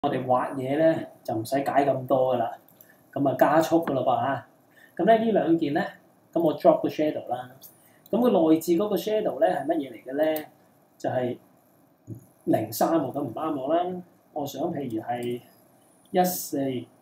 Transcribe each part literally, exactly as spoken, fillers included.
我哋畫嘢咧就唔使解咁多噶啦，咁啊加速噶啦噃嚇。咁咧呢兩件咧，咁我 drop 個 shadow 啦。咁個內置嗰個 shadow 咧係乜嘢嚟嘅咧？就係零三喎，咁唔啱我啦。我想譬如係一四，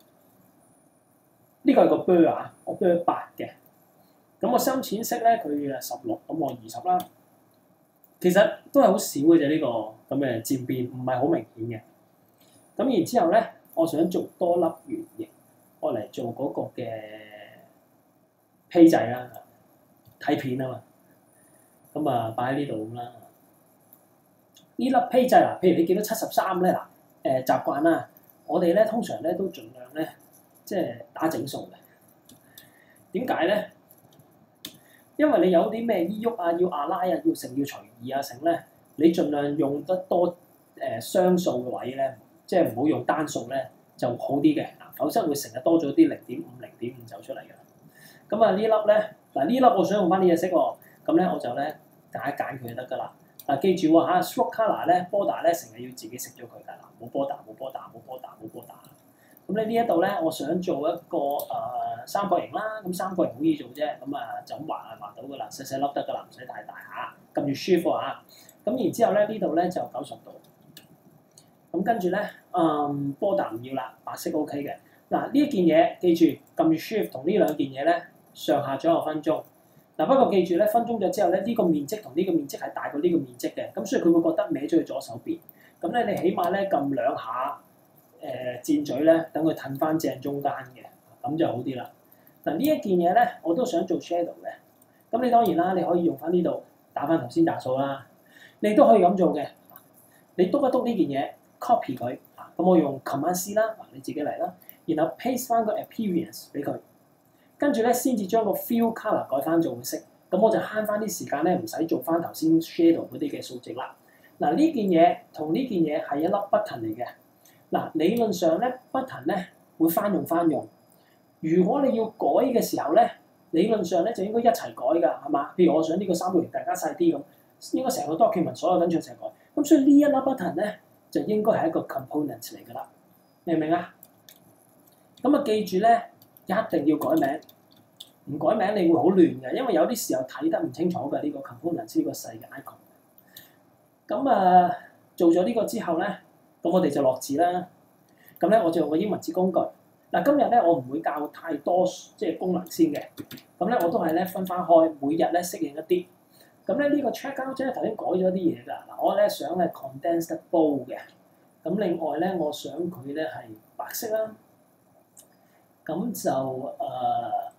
呢個係個 blur 啊，我 blur 八嘅。咁我深淺色咧，佢誒十六，咁我二十啦。其實都係好少嘅啫，呢、這個咁嘅漸變唔係好明顯嘅。咁然之後咧，我想做多粒圓形，我嚟做嗰個嘅披仔啦，睇片啊嘛。咁啊，擺喺呢度咁啦。呢粒披仔嗱，譬如你見到七十三咧嗱，誒習慣啦，我哋咧通常咧都盡量咧即係打整數嘅。點解咧？因為你有啲咩依喐啊，要阿拉啊，要乘要隨意啊，乘咧，你盡量用得多誒、呃、雙數嘅位咧。即係唔好用單數咧，就好啲嘅，否則會成日多咗啲零點五、零點五走出嚟嘅。咁啊呢粒咧，嗱呢粒我想用翻呢隻色喎，咁咧我就咧揀一揀佢就得㗎啦。嗱記住喎嚇 stroke colour 咧 border 咧成日要自己食咗佢㗎啦，冇 border 冇 border 冇 border 冇 border。咁咧呢一度咧，我想做一個誒、呃、三角形啦，咁三角形好易做啫，咁啊就咁畫啊畫到㗎啦，細細粒得㗎啦，唔使太大嚇，撳住 shift 嚇。咁然之後咧呢度咧就九十度。咁跟住咧，嗯 border 唔要啦，白色 OK 嘅。嗱呢一件嘢記住撳住 shift 同呢兩件嘢咧上下左右分鐘。嗱不過記住咧分鐘咗之後咧，呢、這個面積同呢個面積係大過呢個面積嘅，咁所以佢會覺得歪咗去左手邊。咁咧你起碼咧撳兩下誒、呃、箭嘴咧，等佢褪翻正中間嘅，咁就好啲啦。嗱呢一件嘢咧，我都想做 shadow 嘅。咁你當然啦，你可以用翻呢度打翻頭先打數啦。你都可以咁做嘅。你篤一篤呢件嘢。copy 佢，咁我用 Command C 啦，你自己嚟啦，然後 paste 翻個 appearance 俾佢，跟住咧先至將個 fill colour 改翻做色，咁我就慳翻啲時間咧，唔使做翻頭先 shadow 嗰啲嘅數值啦。嗱呢件嘢同呢件嘢係一粒 button 嚟嘅，嗱理論上咧 button 咧會翻用翻用，如果你要改嘅時候咧，理論上咧就應該一齊改㗎，係嘛？譬如我想呢個三角形大家細啲咁，應該成個 document 所有跟住一齊改，咁所以呢一粒 button 咧。就應該係一個 component 嚟㗎啦，明唔明啊？咁啊記住咧，一定要改名，唔改名你會好亂嘅，因為有啲時候睇得唔清楚嘅呢、呢個 component 呢個細嘅 icon。咁啊做咗呢個之後咧，咁我哋就落字啦。咁咧我就用個英文字工具。嗱今日咧我唔會教太多即係功能先嘅，咁咧我都係咧分翻開，每日咧適應一啲。咁咧呢個 checkout 咧頭先改咗啲嘢㗎，嗱我咧想咧 condensed bold 嘅，咁另外咧我想佢咧係白色啦，咁就誒、呃、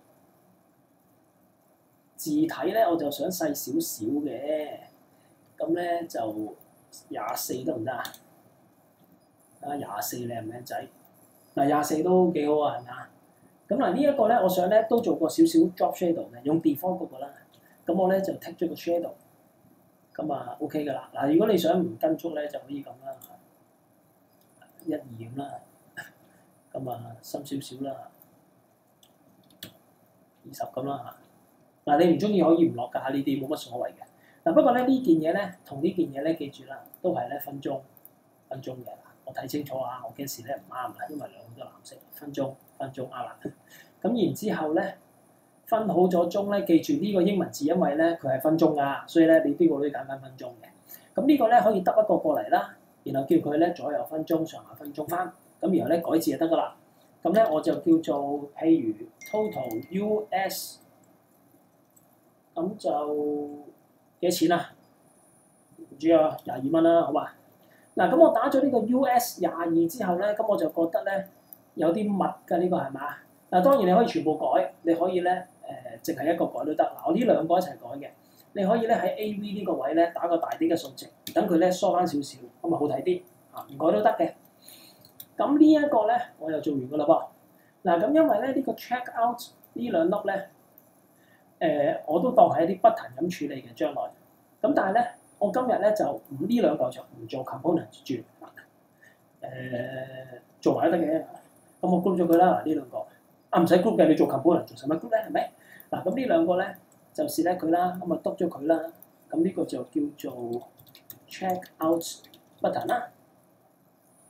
字體咧我就想細少少嘅，咁咧就廿四得唔得啊？啊廿四靚唔靚仔？嗱廿四都幾好啊，係咪啊？咁嗱呢一個咧我想咧都做過少少 drop shadow 嘅，用 default 嗰個啦。咁我咧就剔咗個 shadow， 咁啊 OK 㗎啦。嗱，如果你想唔跟足咧，就可以咁啦，一二咁啦，咁啊深少少啦，二十咁啦嚇。嗱，你唔中意可以唔落㗎，呢啲冇乜所謂嘅。嗱，不過咧呢件嘢咧同呢件嘢咧記住啦，都係咧分鐘分鐘嘅。我睇清楚啊，我驚時咧唔啱啊，因為兩個都藍色，分鐘分鐘啱啦。咁然之後咧。分好咗鐘咧，記住呢個英文字，因為咧佢係分鐘啊，所以咧你呢個都要揀翻分鐘嘅。咁呢個咧可以揼一個過嚟啦，然後叫佢咧左右分鐘、上下分鐘翻，咁然後咧改字就得噶啦。咁咧我就叫做譬如 total U S， 咁就幾多錢啊？唔知啊，廿二蚊啦，好嘛？嗱，咁我打咗呢個 U S 廿二之後咧，咁我就覺得咧有啲密㗎，呢個係嘛？嗱，當然你可以全部改，你可以咧。誒，淨係一個改都得。嗱，我呢兩個一齊改嘅，你可以咧喺 A V 呢個位咧打個大啲嘅數值，等佢咧疏翻少少，咁咪好睇啲。啊，唔改都得嘅。咁呢一個咧，我又做完噶啦噃。嗱，咁因為咧呢、呢個 check out 呢兩粒咧，誒、呃，我都當係一啲 button 咁處理嘅將來。咁但係咧，我今日咧就唔呢兩嚿就唔做 component 住。誒、呃，做埋都得嘅。咁我 group 咗佢啦，嗱呢兩個。啊唔使 group 嘅，你做 component 做使乜 group 咧？係咪？嗱咁呢兩個咧就 select 佢啦，咁啊篤咗佢啦，咁呢個就叫做 check out button 啦。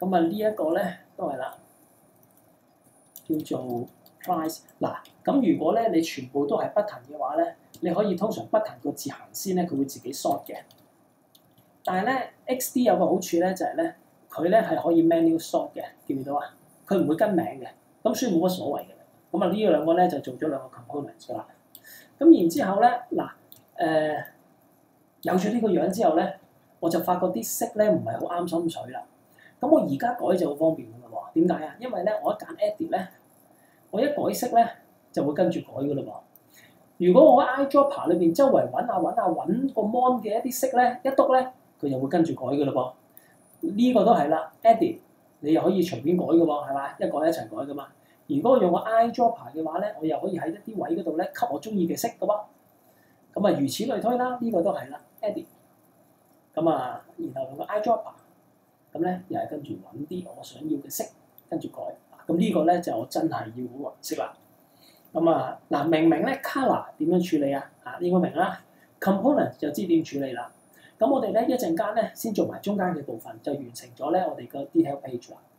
咁啊呢一個咧都係啦，叫做 price。嗱，咁如果咧你全部都係 button 嘅話咧，你可以通常 button 個字行先咧，佢會自己 sort 嘅。但係咧 X D 有個好處咧就係咧，佢咧係可以 manual sort 嘅，見唔見到啊？佢唔會跟名嘅，咁所以冇乜所謂嘅。咁啊呢兩個咧就做咗兩個 component 噶啦。咁然之後咧嗱誒有咗呢個樣之後咧，我就發覺啲色咧唔係好啱心水啦。咁我而家改就好方便㗎啦喎。點解啊？因為咧我一揀 edit 咧，我一改色咧就會跟住改㗎啦喎。如果我喺 eyedropper 裏邊周圍揾下揾下揾個 mon 嘅一啲色咧，一篤咧佢就會跟住改㗎啦噃。呢、這個都係啦 ，edit 你又可以隨便改嘅喎，係嘛？一改一齊改㗎嘛。如果我用個 eyedropper 嘅話咧，我又可以喺一啲位嗰度咧吸我中意嘅色嘅喎。咁啊，如此類推啦，呢、這個都係啦 ，edit。咁啊，然後用個 eyedropper， 咁咧又係跟住揾啲我想要嘅色，跟住改。咁呢個咧就真係要好顏色啦。咁啊，嗱明明咧 colour 點樣處理啊？啊應該明啦 ，component 就知點處理啦。咁我哋咧一陣間咧先做埋中間嘅部分，就完成咗咧我哋個 detail page 啦。